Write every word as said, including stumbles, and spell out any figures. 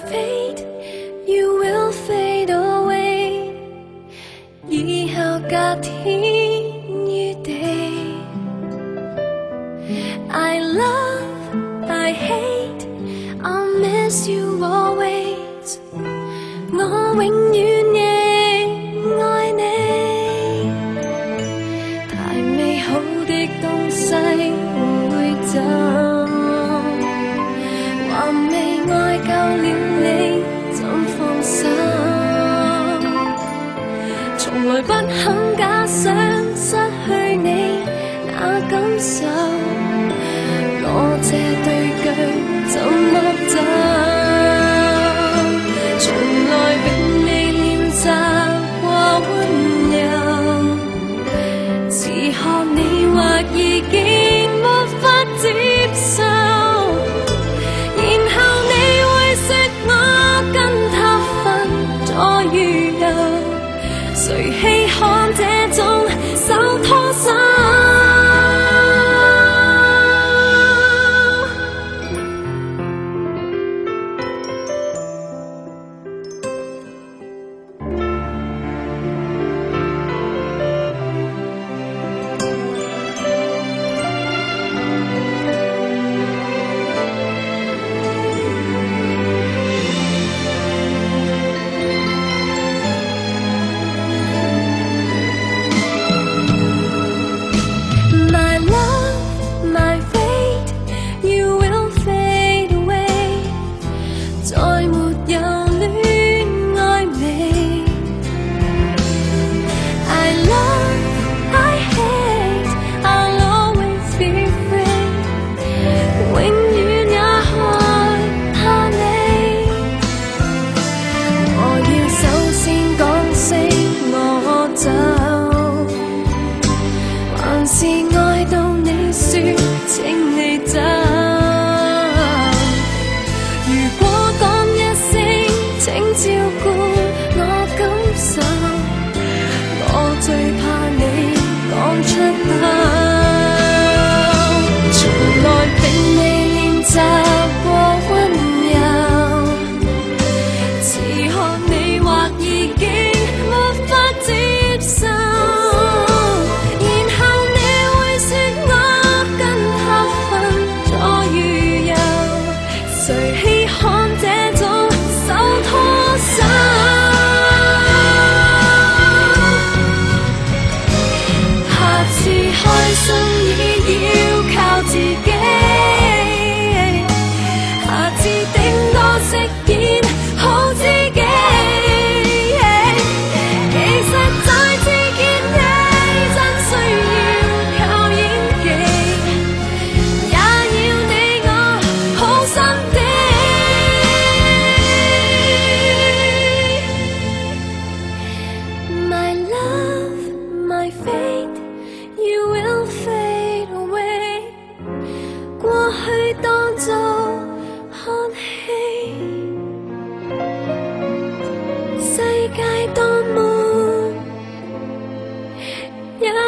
fate, you will fade away。以後隔天於地。I love, I hate, I'll miss you always。我永遠亦愛你。太美好的東西會走，還未愛夠了你，怎放手？從來不肯假想失去你那感受，我這對腳怎麼走？從來並未練習過溫柔，此刻你或已經沒法接受，然後你會說我跟他分左與右，誰稀罕這種手拖手？世界多麼一